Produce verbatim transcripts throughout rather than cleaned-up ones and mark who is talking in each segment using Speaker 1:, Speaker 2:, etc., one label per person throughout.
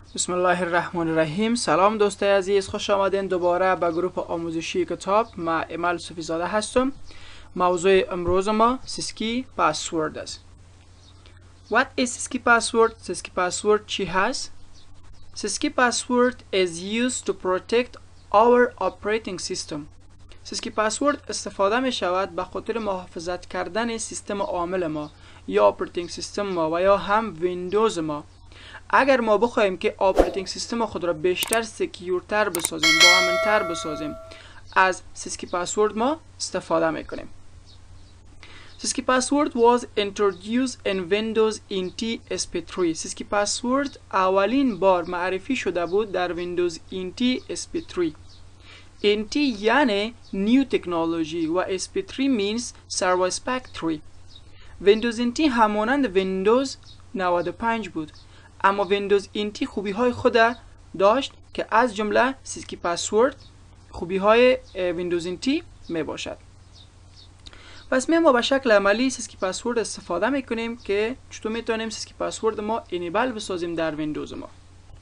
Speaker 1: بسم الله الرحمن الرحیم. سلام دوستای عزیز، خوش آمدین دوباره به گروه آموزشی کتاب. ما ایمال سوفیزاده هستم. موضوع امروز ما سیسکی پاسورد است. What is Syskey password? Syskey password چی هست؟ Syskey password is used to protect our operating system. Syskey password استفاده می شود به خاطر محافظت کردن سیستم عامل ما یا آپریتینگ سیستم ما و یا هم ویندوز ما. اگر ما بخوایم که آپریتینگ سیستم خود را بیشتر سکیورتر بسازیم، با امن‌تر بسازیم، از سیسکی پاسورد ما استفاده میکنیم. Syskey password was introduced in Windows إن تی إس پی تری. Syskey password اولین بار معرفی شده بود در ویندوز إن تی إس پی تری. إن تی یعنی نیو تکنولوژی و إس پی تری means Service Pack تری. ویندوز إن تی همانند ویندوز نود و پنج بود، اما ویندوز إن تی خوبی های خود داشت که از جمله سیسکی پاسورد خوبی های ویندوز إن تی می باشد. پس ما به شکل عملی سیسکی پاسورد استفاده میکنیم که چطور میتونیم سیسکی پاسورد ما انیبل بسازیم در ویندوز ما.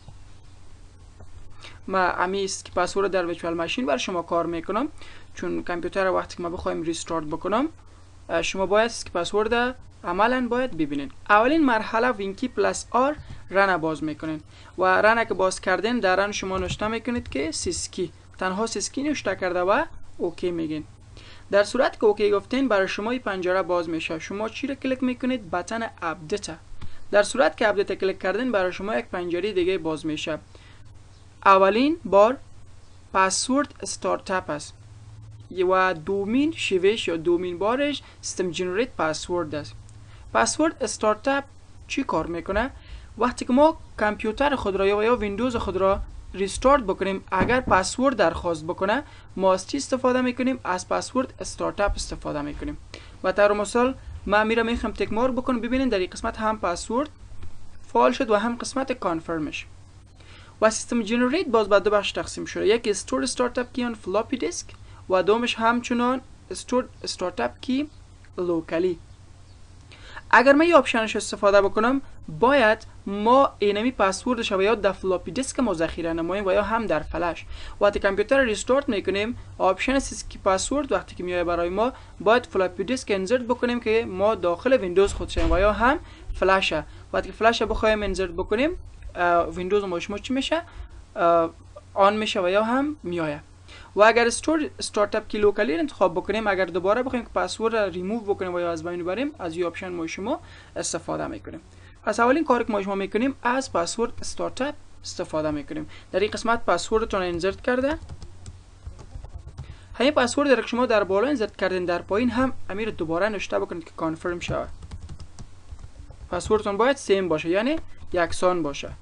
Speaker 1: ما امی سیسکی پاسورد در ویچوال ماشین بر شما کار میکنم، چون کامپیوتر وقتی که ما بخوایم ریستارت بکنم شما باید سیسکی پاسورد عملا باید ببینین. اولین مرحله وینکی پلاس آر رن باز میکنین و رن که باز کردین در رن شما نوشته میکنید که سیسکی، تنها سیسکی نوشته کرده و اوکی میگین. در صورت که اوکی گفتین برای شما این پنجره باز میشه. شما چی رو کلیک میکنید؟ بتن اپدیت. در صورت که اپدیت کلیک کردین برای شما یک پنجره دیگه باز میشه. اولین بار پاسورد استارتاپ است و دومین شیوهش یا دومین بارش سیستم جنریت پاسورد است. پاسورد استارتاپ چی کار میکنه؟ وقتی که ما کامپیوتر خود را یا یا ویندوز خود را ریستارت بکنیم، اگر پاسورد درخواست بکنه ما از چی استفاده میکنیم؟ از پاسورد استارتاپ استفاده میکنیم. و در مثال ما میرم میخوام تک مارک بکنم، ببینید در این قسمت هم پاسورد فعال شد و هم قسمت کانفرمش. و سیستم جنریت باز به دو بخش تقسیم شده، یکی استور استارتاپ کی آن فلاپی دیسک و دومش همچنان استور استارتاپ کی لوکالی. اگر من این آپشنش استفاده بکنم باید ما اینمی پاسوردش و یا در فلاپی دیسک ما ذخیره نماییم و یا هم در فلش. وقتی کامپیوتر ریستارت میکنیم آپشن سیسکی پاسورد وقتی که میاد برای ما باید فلاپی دیسک انسرت بکنیم که ما داخل ویندوز خود شیم و یا هم فلشه. وقتی که فلش بخوایم انسرت بکنیم ویندوز ما شما چی میشه؟ آن میشه و یا هم میایه. و اگر استور استارتاپ کی لوکالی انتخاب بکنیم، اگر دوباره بخوایم که پسورد را ریموو بکنیم و یا از بین ببریم، از این آپشن ما شما استفاده میکنیم. پس اولین کاری که ما شما میکنیم از پسورد استارتاپ استفاده میکنیم. در این قسمت پسوردتون انسرت کرده. همین پسورد را که شما در بالا انسرت کردین در پایین هم امیر دوباره نوشته بکنید که کانفرم شود. پسوردتون باید سیم باشه، یعنی یکسان باشه.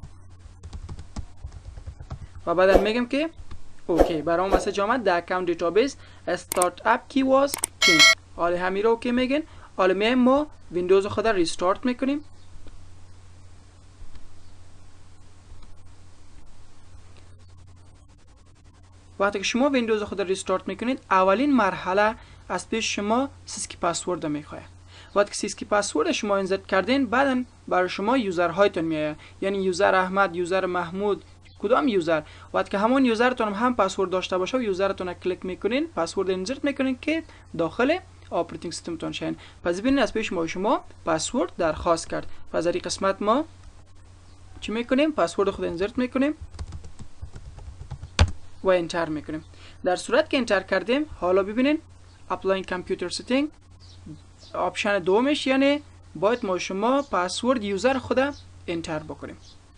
Speaker 1: و بعد میگم که اوکی، برام مسیج آمد در اکاونت دیتابیس استارت اپ کی واز چینج. حالا همین رو اوکی میگن. حالا میایم ما ویندوز خود را ریستارت میکنیم. وقتی که شما ویندوز خود را ریستارت میکنید اولین مرحله از پیش شما سیسکی پاسورد میخواد. وقتی که سیسکی پاسورد شما انسرت کردین بعدن برای شما یوزر هایتون میاد، یعنی یوزر احمد، یوزر محمود، کدام یوزر. وقتی که همون یوزرتون هم پسورد داشته باشه و یوزرتون کلیک میکنین پسورد انسرت میکنین که داخل آپریتینگ سیستمتون شین. پس ببینید از پیش ما شما پسورد درخواست کرد. پس در این قسمت ما چی میکنیم؟ پسورد خود انسرت میکنیم و انتر میکنیم. در صورت که انتر کردیم حالا ببینین اپلاین کامپیوتر سیتینگ آپشن دومش، یعنی باید ما شما پسورد یوزر خود انتر بکنیم.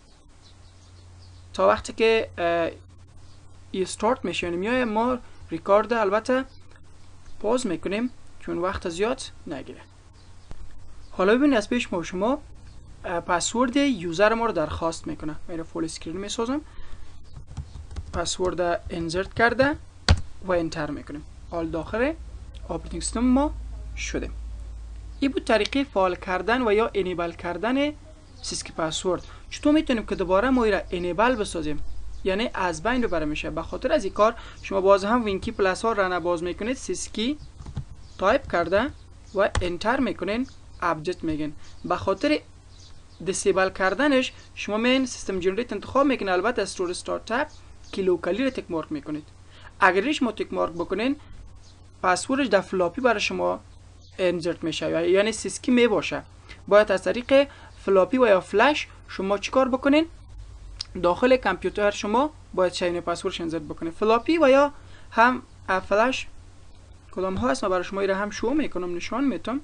Speaker 1: تا وقتی که ای استارت میشه یعنی میای ما ریکارد البته پاز میکنیم چون وقت زیاد نگیره. حالا ببینید از پیش ما شما پسورد یوزر ما رو درخواست میکنه. من فول اسکرین میسازم، پسورد انسرت کرده و انتر میکنیم. حال داخل آپریتینگ سیستم ما شده. این بود طریقه فعال کردن و یا انیبل کردن سیسکی پاسورد. چطور میتونیم که دوباره ما را انیبل بسازیم، یعنی از بین ببره میشه؟ به خاطر از این کار شما باز هم وینکی پلاس ها رن باز میکنید، سیسکی تایپ کرده و انتر میکنین، اپدیت میگین. به خاطر دیسیبل کردنش شما میین سیستم جنریت انتخاب میکنید. البته استور استارت تب که لوکالی رو تک مارک میکنید. اگر شما تک مارک بکنین پسوردش در فلاپی برای شما انسرت میشه، یعنی سیسکی می باشه. باید از طریق فلاپی و یا فلش شما چیکار بکنین؟ داخل کامپیوتر شما باید چین پسوردش انسرت بکنین. فلاپی و یا هم فلش کدام ها هست؟ من برای شما ایره هم شو میکنم، نشان میتونم.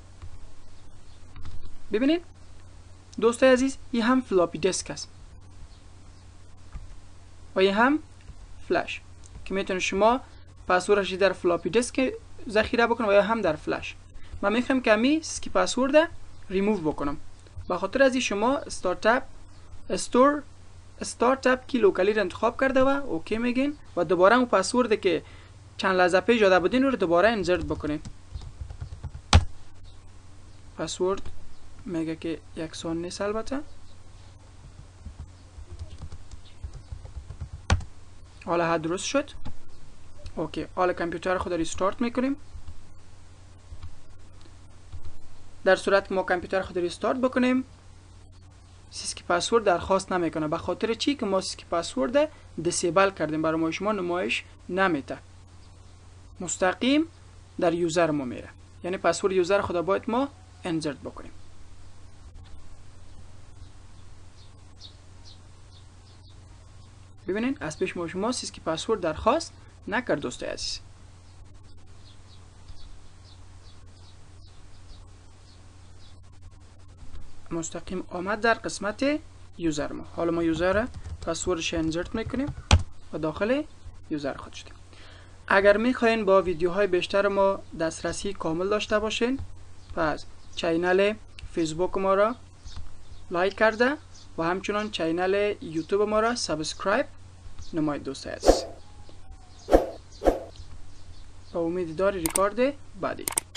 Speaker 1: ببینید دوستای عزیز، این هم فلاپی دیسک است و این هم فلش که میتونید شما پسوردش در فلاپی دیسک ذخیره بکنم و یا هم در فلش. من میخوام که می سیسکی پسورد ریموو بکنم. به خاطر از این شما استارت اپ استور استارت اپ کی لوکالی رو انتخاب کرده و اوکی میگین و دوباره اون پسورد که چند لحظه پیش داده بودین رو دوباره انسرت بکنین. پسورد میگه که یکسان نیست البته. حالا ها درست شد. اوکی، حالا کامپیوتر خود ریستارت میکنیم. در صورت که ما کامپیوتر خود ریستارت بکنیم سیسکی پسورد درخواست نمیکنه. به خاطر چی؟ که ما سیسکی پسورد دیسیبل کردیم، برای ما شما نمایش نمیده، مستقیم در یوزر ما میره. یعنی پسورد یوزر خود باید ما انسرت بکنیم. ببینید از پیش ما شما سیسکی پسورد درخواست نکرد دوستای عزیز. مستقیم آمد در قسمت یوزر ما. حالا ما یوزر پسوردش انسرت میکنیم و داخل یوزر خود شدیم. اگر میخواین با ویدیوهای بیشتر ما دسترسی کامل داشته باشین پس چینل فیسبوک ما را لایک کرده و همچنان چینل یوتیوب ما را سابسکرایب نمایید دوستای عزیز. با امید داری ریکارد بعدی.